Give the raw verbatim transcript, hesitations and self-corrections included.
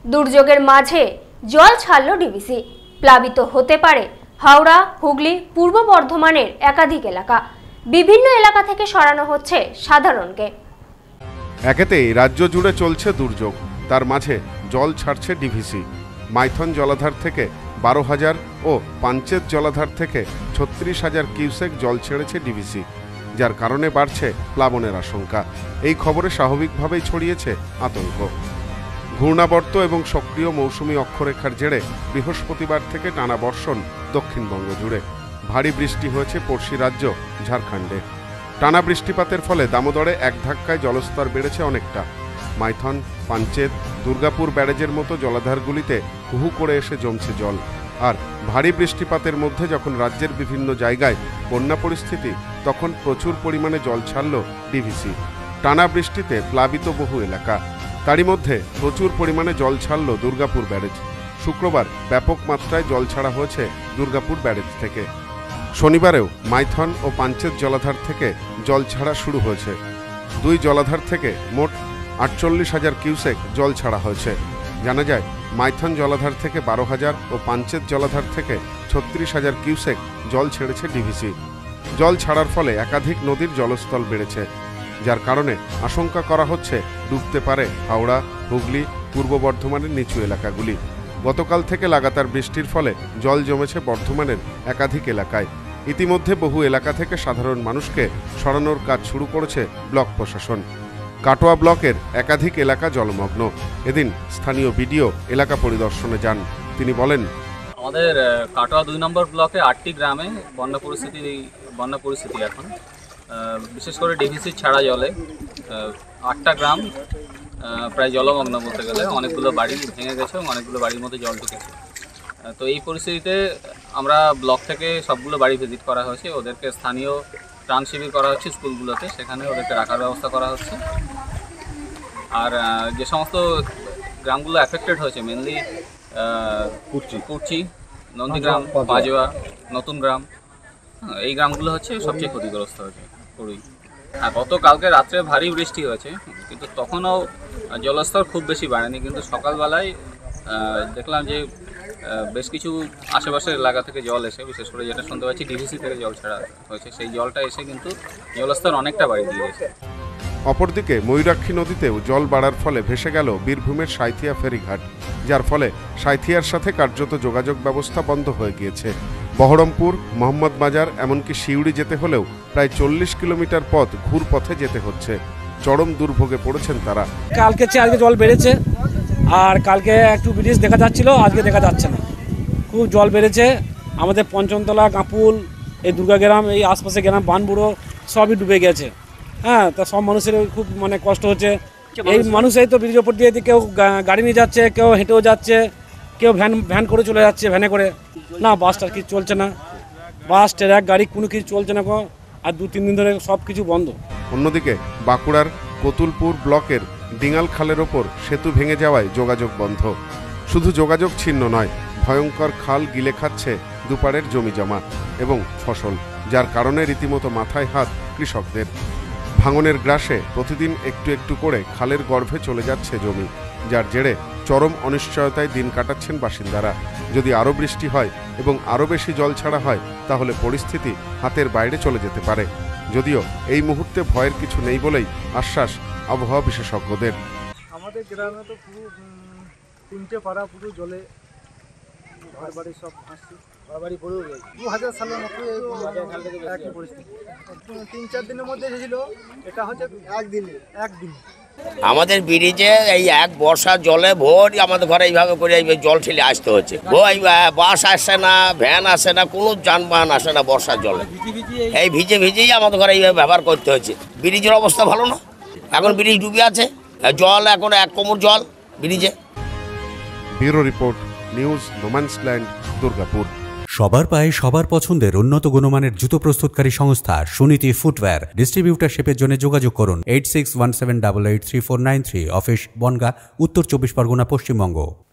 দুর্যোগের মাঝে জল ছাড়ল ডিভিসি। প্লাবিত হতে পারে হাওড়া, হুগলি, পূর্ব বর্ধমানের একাধিক এলাকা। বিভিন্ন এলাকা থেকে সরানো হচ্ছে সাধারণকে। একেতেই রাজ্য জুড়ে চলছে দুর্যোগ, তার মাঝে জল ছাড়ছে ডিভিসি। মাইথন জলাধার থেকে বারো হাজার ও পাঞ্চেত জলাধার থেকে ছত্রিশ হাজার কিউসেক জল ছেড়েছে ডিভিসি, যার কারণে বাড়ছে প্লাবনের আশঙ্কা। এই খবরে স্বাভাবিকভাবেই ছড়িয়েছে আতঙ্ক। ঘূর্ণাবর্ত এবং সক্রিয় মৌসুমি অক্ষরেখার জেরে বৃহস্পতিবার থেকে টানা বর্ষণ দক্ষিণবঙ্গ জুড়ে। ভারী বৃষ্টি হয়েছে পড়শি রাজ্য ঝাড়খণ্ডে। টানা বৃষ্টিপাতের ফলে দামোদরে এক ধাক্কায় জলস্তর বেড়েছে অনেকটা। মাইথন, পাঞ্চেত, দুর্গাপুর ব্যারেজের মতো জলাধারগুলিতে হুহু করে এসে জমছে জল। আর ভারী বৃষ্টিপাতের মধ্যে যখন রাজ্যের বিভিন্ন জায়গায় বন্যা পরিস্থিতি, তখন প্রচুর পরিমাণে জল ছাড়ল ডিভিসি। টানা বৃষ্টিতে প্লাবিত বহু এলাকা। তারই মধ্যে প্রচুর পরিমাণে জল ছাড়ল দুর্গাপুর ব্যারেজ। শুক্রবার ব্যাপক মাত্রায় জল ছাড়া হয়েছে দুর্গাপুর ব্যারেজ থেকে। শনিবারেও মাইথন ও পাঞ্চেত জলাধার থেকে জল ছাড়া শুরু হয়েছে। দুই জলাধার থেকে মোট আটচল্লিশ হাজার কিউসেক জল ছাড়া হয়েছে। জানা যায়, মাইথন জলাধার থেকে বারো হাজার ও পাঞ্চেত জলাধার থেকে ছত্রিশ হাজার কিউসেক জল ছেড়েছে ডিভিসি। জল ছাড়ার ফলে একাধিক নদীর জলস্তর বেড়েছে, যার কারণে আশঙ্কা করা হচ্ছে ডুবতে পারে হাওড়া, হুগলি, পূর্ব বর্ধমানের নিচু এলাকাগুলি। গতকাল থেকে লাগাতার বৃষ্টির ফলে জল জমেছে বর্ধমানের একাধিক এলাকায়। ইতিমধ্যে বহু এলাকা থেকে সাধারণ মানুষকে সরানোর কাজ শুরু করেছে ব্লক প্রশাসন। কাটোয়া ব্লকের একাধিক এলাকা জলমগ্ন। এদিন স্থানীয় বিডিও এলাকা পরিদর্শনে যান। তিনি বলেন, আমাদের কাটোয়া দুই নম্বর ব্লকে আটটি গ্রামে বন্যা পরিস্থিতি বন্যা পরিস্থিতি এখন বিশেষ করে ডিভিসি ছাড়া জলে আটটা গ্রাম প্রায় জলমগ্ন বলতে গেলে। অনেকগুলো বাড়ি ভেঙে গেছে এবং অনেকগুলো বাড়ির মধ্যে জল ঢুকেছে। তো এই পরিস্থিতিতে আমরা ব্লক থেকে সবগুলো বাড়ি ভিজিট করা হয়েছে। ওদেরকে স্থানীয় ত্রাণ শিবির করা হচ্ছে স্কুলগুলোতে, সেখানে ওদেরকে রাখার ব্যবস্থা করা হচ্ছে। আর যে সমস্ত গ্রামগুলো অ্যাফেক্টেড হয়েছে, মেনলি কুচি কুচি নন্দীগ্রাম, পাজোয়া, নতুন গ্রাম, এই গ্রামগুলো হচ্ছে সবচেয়ে ক্ষতিগ্রস্ত হয়েছে পুরোই। হ্যাঁ, গতকালকে রাত্রে ভারী বৃষ্টি হয়েছে, কিন্তু তখনও জলস্তর খুব বেশি বাড়েনি। কিন্তু সকালবেলায় দেখলাম যে বেশ কিছু আশেপাশের এলাকা থেকে জল এসে, বিশেষ করে যেটা শুনতে পাচ্ছি ডিভিসি থেকে জল ছাড়া হয়েছে, সেই জলটা এসে কিন্তু জলস্তর অনেকটা বাড়িয়ে দিয়েছে। অপরদিকে ময়ূরাক্ষী নদীতেও জল বাড়ার ফলে ভেসে গেল বীরভূমের সাঁইথিয়া ফেরিঘাট, যার ফলে সাঁইথিয়ার সাথে কার্যত যোগাযোগ ব্যবস্থা বন্ধ হয়ে গিয়েছে। বহরমপুর, মোহাম্মদ বাজার, এমনকি শিউড়ি যেতে হলেও প্রায় চল্লিশ কিলোমিটার পথ ঘুর পথে যেতে হচ্ছে। চরম দুর্ভোগে পড়েছেন তারা। কালকে চেয়ে আজকে জল বেড়েছে, আর কালকে একটু ব্রিজ দেখা যাচ্ছিল, আজকে দেখা যাচ্ছে না। খুব জল বেড়েছে। আমাদের পঞ্চমতলা, কাপুল, এই দুর্গাগ্রাম, এই আশপাশে গ্রাম, বানবুড়ো সবই ডুবে গেছে। হ্যাঁ, তা সব মানুষের খুব মানে কষ্ট হচ্ছে। এই মানুষ এই তো ব্রিজের ওপর দিয়ে কেউ গাড়ি নিয়ে যাচ্ছে, কেউ হেঁটেও যাচ্ছে, কেউ ভ্যান ভ্যান করে চলে যাচ্ছে, ভ্যানে করে। না, বাসটার কিছু চলছে না, বাস, ট্রাক, গাড়ি কোনো কিছু চলছে না। আর দু তিন দিন ধরে সব কিছু বন্ধ। অন্যদিকে বাঁকুড়ার কতুলপুর ব্লকের ডিঙাল খালের ওপর সেতু ভেঙে যাওয়ায় যোগাযোগ বন্ধ। শুধু যোগাযোগ ছিন্ন নয়, ভয়ঙ্কর খাল গিলে খাচ্ছে দুপারের জমি জমা এবং ফসল, যার কারণে রীতিমতো মাথায় হাত কৃষকদের। ভাঙনের গ্রাসে প্রতিদিন একটু একটু করে খালের গর্ভে চলে যাচ্ছে জমি, যার জেরে চরম অনিশ্চয়তায় দিন কাটাচ্ছেন বাসিন্দারা। যদি আরও বৃষ্টি হয় এবং আরও বেশি জল ছাড়া হয়, তাহলে পরিস্থিতি হাতের বাইরে চলে যেতে পারে। যদিও এই মুহূর্তে ভয়ের কিছু নেই বলেই আশ্বাস আবহাওয়া বিশেষজ্ঞদের। আমাদের গ্রামে তো পুরো তিনটে পাড়া পুরো জলে, ঘর বাড়ি সব আসছে, ঘর বাড়ি পড়েও গেছে। দু হাজার সালের মতো একই পরিস্থিতি। তিন চার দিনের মধ্যে এসেছিল, এটা হচ্ছে একদিনে একদিন। আমাদের ব্রিজে এই এক বর্ষার জলে ভোর আমাদের ঘরে এইভাবে করে জল ঠেলে আসতে হচ্ছে। বাস আসে না, ভ্যান আসে না, কোনো যানবাহন আসে না বর্ষার জলে। এই ভিজে ভিজেই আমাদের ঘরে এইভাবে ব্যবহার করতে হচ্ছে। ব্রিজের অবস্থা ভালো না, এখন ব্রিজ ডুবে আছে, জল এখন এক কোমর জল ব্রিজে। Bureau report, news no man's land, Durgapur. সবার পায়ে সবার পছন্দের উন্নত গুণমানের জুতো প্রস্তুতকারী সংস্থা সুনীতি ফুটওয়্যার। ডিস্ট্রিবিউটারশিপের জন্য যোগাযোগ করুন eight six one seven double eight three four nine three. Office Bongaon, উত্তর চব্বিশ পরগনা, পশ্চিমবঙ্গ।